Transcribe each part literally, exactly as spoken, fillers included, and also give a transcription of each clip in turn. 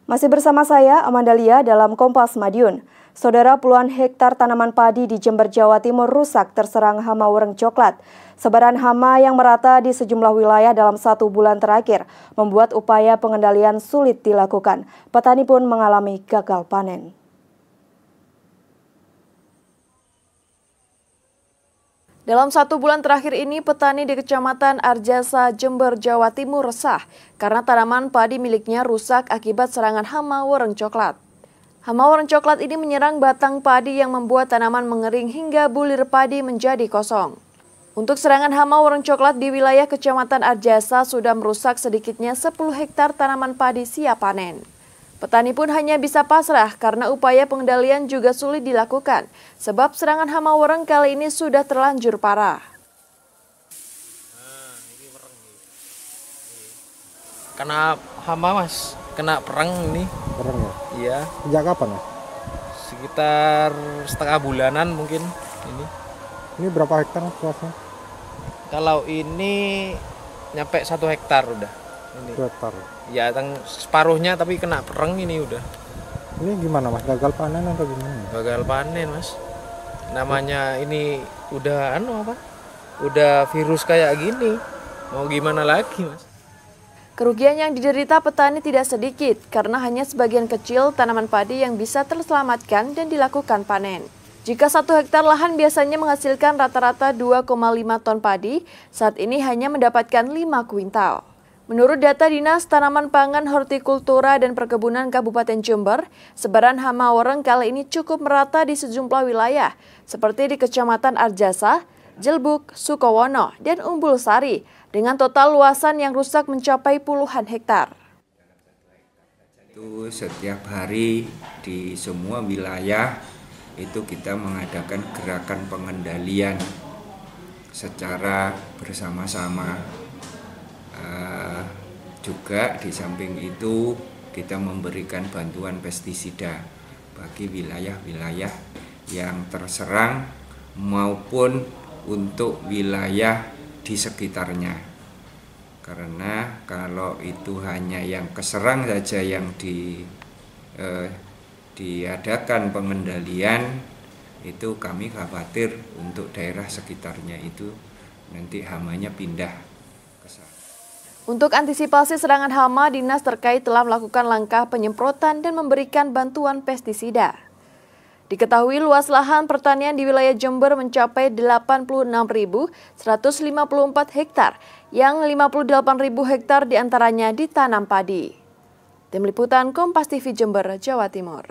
Masih bersama saya, Amandalia, dalam Kompas Madiun. Saudara, puluhan hektar tanaman padi di Jember, Jawa Timur rusak terserang hama wereng coklat. Sebaran hama yang merata di sejumlah wilayah dalam satu bulan terakhir membuat upaya pengendalian sulit dilakukan. Petani pun mengalami gagal panen. Dalam satu bulan terakhir ini, petani di Kecamatan Arjasa, Jember, Jawa Timur resah karena tanaman padi miliknya rusak akibat serangan hama wereng coklat. Hama wereng coklat ini menyerang batang padi yang membuat tanaman mengering hingga bulir padi menjadi kosong. Untuk serangan hama wereng coklat di wilayah Kecamatan Arjasa sudah merusak sedikitnya sepuluh hektar tanaman padi siap panen. Petani pun hanya bisa pasrah karena upaya pengendalian juga sulit dilakukan, sebab serangan hama wereng kali ini sudah terlanjur parah. Kena hama mas, kena perang ini. Perang ya? Iya. Sejak kapan mas? Sekitar setengah bulanan mungkin ini. Ini berapa hektar mas luasnya? Kalau ini nyampe satu hektar udah. Ini. Satu hektar. Ya, tang separuhnya tapi kena perang ini udah. Ini gimana mas? Gagal panen atau gimana? Gagal panen mas. Namanya ini udah anu apa? Udah virus kayak gini. Mau gimana lagi mas? Kerugian yang diderita petani tidak sedikit karena hanya sebagian kecil tanaman padi yang bisa terselamatkan dan dilakukan panen. Jika satu hektar lahan biasanya menghasilkan rata-rata dua koma lima ton padi, saat ini hanya mendapatkan lima kuintal. Menurut data Dinas Tanaman Pangan, Hortikultura dan Perkebunan Kabupaten Jember, sebaran hama wereng kali ini cukup merata di sejumlah wilayah, seperti di Kecamatan Arjasa, Jelbuk, Sukowono, dan Umbul Sari, dengan total luasan yang rusak mencapai puluhan hektar. Itu setiap hari di semua wilayah itu kita mengadakan gerakan pengendalian secara bersama-sama. Uh, juga di samping itu kita memberikan bantuan pestisida bagi wilayah-wilayah yang terserang maupun untuk wilayah di sekitarnya. Karena kalau itu hanya yang keserang saja yang di, uh, diadakan pengendalian, itu kami khawatir untuk daerah sekitarnya itu nanti hamanya pindah ke sana. Untuk antisipasi serangan hama, dinas terkait telah melakukan langkah penyemprotan dan memberikan bantuan pestisida. Diketahui luas lahan pertanian di wilayah Jember mencapai delapan puluh enam ribu seratus lima puluh empat hektar, yang lima puluh delapan ribu hektar diantaranya ditanam padi. Tim Liputan Kompas T V Jember, Jawa Timur.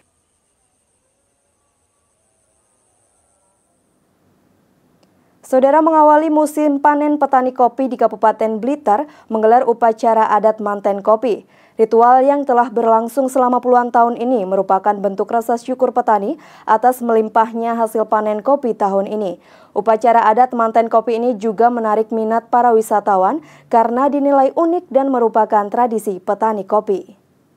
Saudara, mengawali musim panen petani kopi di Kabupaten Blitar menggelar upacara adat manten kopi. Ritual yang telah berlangsung selama puluhan tahun ini merupakan bentuk rasa syukur petani atas melimpahnya hasil panen kopi tahun ini. Upacara adat manten kopi ini juga menarik minat para wisatawan karena dinilai unik dan merupakan tradisi petani kopi.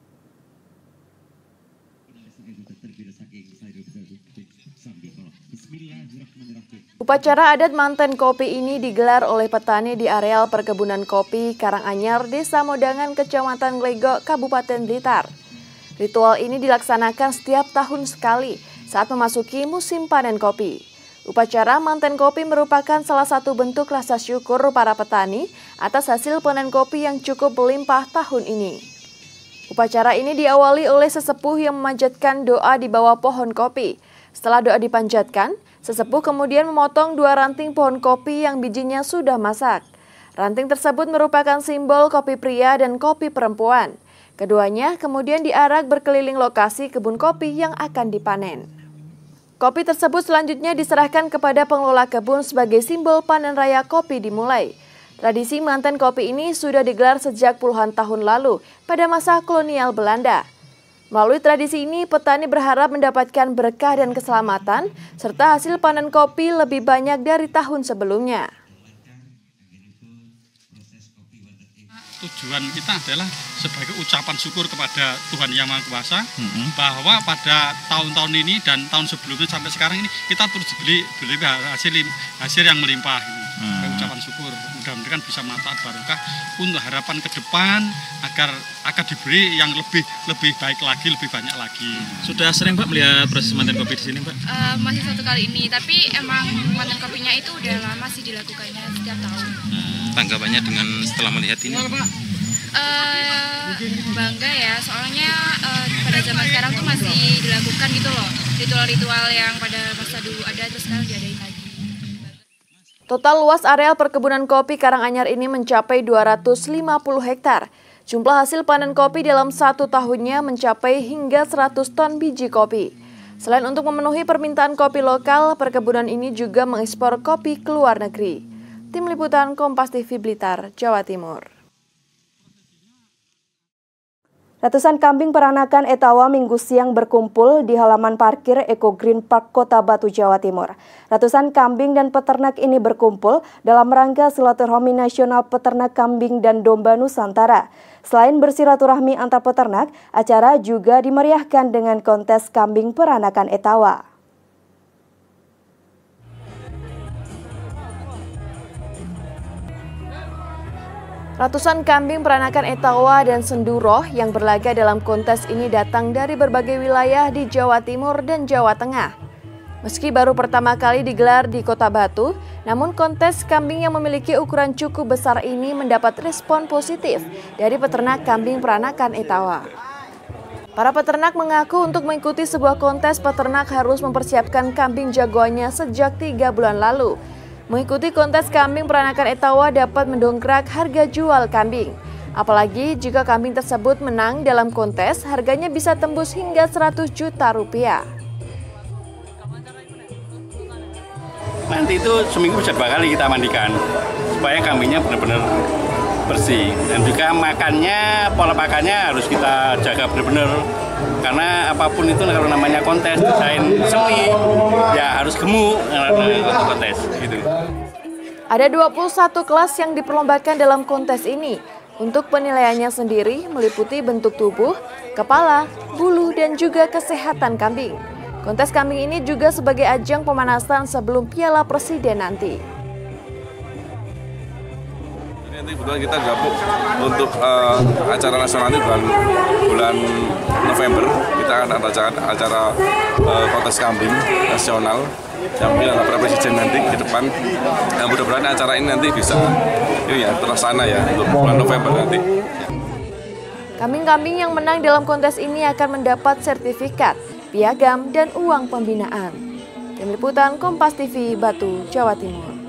Upacara adat manten kopi ini digelar oleh petani di areal perkebunan kopi Karanganyar, Desa Modangan, Kecamatan Glegok, Kabupaten Blitar. Ritual ini dilaksanakan setiap tahun sekali saat memasuki musim panen kopi. Upacara manten kopi merupakan salah satu bentuk rasa syukur para petani atas hasil panen kopi yang cukup berlimpah tahun ini. Upacara ini diawali oleh sesepuh yang memanjatkan doa di bawah pohon kopi. Setelah doa dipanjatkan, sesepuh kemudian memotong dua ranting pohon kopi yang bijinya sudah masak. Ranting tersebut merupakan simbol kopi pria dan kopi perempuan. Keduanya kemudian diarak berkeliling lokasi kebun kopi yang akan dipanen. Kopi tersebut selanjutnya diserahkan kepada pengelola kebun sebagai simbol panen raya kopi dimulai. Tradisi manten kopi ini sudah digelar sejak puluhan tahun lalu pada masa kolonial Belanda. Melalui tradisi ini, petani berharap mendapatkan berkah dan keselamatan, serta hasil panen kopi lebih banyak dari tahun sebelumnya. Tujuan kita adalah sebagai ucapan syukur kepada Tuhan Yang Maha Kuasa, mm-hmm. bahwa pada tahun-tahun ini dan tahun sebelumnya sampai sekarang ini kita terus diberi, diberi hasil, hasil yang melimpah. hmm. ucapan syukur. Mudah-mudahan bisa manfaat barokah untuk harapan ke depan agar akan diberi yang lebih lebih baik lagi, lebih banyak lagi. Sudah sering Pak melihat proses manten kopi di sini Pak? Uh, masih satu kali ini, tapi emang manten kopinya itu udah lama sih dilakukannya setiap tahun. Hmm, tanggapannya dengan setelah melihat ini? Uh, bangga ya, soalnya uh, pada zaman sekarang tuh masih dilakukan gitu loh, ritual-ritual yang pada masa dulu ada terus sekarang diadain lagi. Total luas areal perkebunan kopi Karanganyar ini mencapai dua ratus lima puluh hektar. Jumlah hasil panen kopi dalam satu tahunnya mencapai hingga seratus ton biji kopi. Selain untuk memenuhi permintaan kopi lokal, perkebunan ini juga mengekspor kopi ke luar negeri. Tim Liputan Kompas T V Blitar, Jawa Timur. Ratusan kambing peranakan Etawa Minggu siang berkumpul di halaman parkir Eco Green Park Kota Batu, Jawa Timur. Ratusan kambing dan peternak ini berkumpul dalam rangka silaturahmi nasional peternak kambing dan domba Nusantara. Selain bersilaturahmi antar peternak, acara juga dimeriahkan dengan kontes kambing peranakan Etawa. Ratusan kambing peranakan Etawa dan Senduroh yang berlaga dalam kontes ini datang dari berbagai wilayah di Jawa Timur dan Jawa Tengah. Meski baru pertama kali digelar di Kota Batu, namun kontes kambing yang memiliki ukuran cukup besar ini mendapat respon positif dari peternak kambing peranakan Etawa. Para peternak mengaku untuk mengikuti sebuah kontes, peternak harus mempersiapkan kambing jagoannya sejak tiga bulan lalu. Mengikuti kontes kambing peranakan Etawa dapat mendongkrak harga jual kambing. Apalagi jika kambing tersebut menang dalam kontes, harganya bisa tembus hingga seratus juta rupiah. Nanti itu seminggu bisa dua kali kita mandikan, supaya kambingnya benar-benar bersih. Dan juga makannya, pola makannya harus kita jaga benar-benar. Karena apapun itu kalau namanya kontes, desain seni, ya harus gemuk untuk kontes. Gitu. Ada dua puluh satu kelas yang diperlombakan dalam kontes ini. Untuk penilaiannya sendiri meliputi bentuk tubuh, kepala, bulu, dan juga kesehatan kambing. Kontes kambing ini juga sebagai ajang pemanasan sebelum Piala Presiden nanti. Nanti kebetulan kita gabung untuk uh, acara nasional ini bulan, bulan November. Kita akan ada acara, acara uh, kontes kambing nasional yang Piala Presiden nanti ke depan. Dan mudah-mudahan acara ini nanti bisa ini ya terlaksana ya untuk bulan November nanti. Kambing-kambing yang menang dalam kontes ini akan mendapat sertifikat, piagam, dan uang pembinaan. Tim Liputan Kompas T V Batu, Jawa Timur.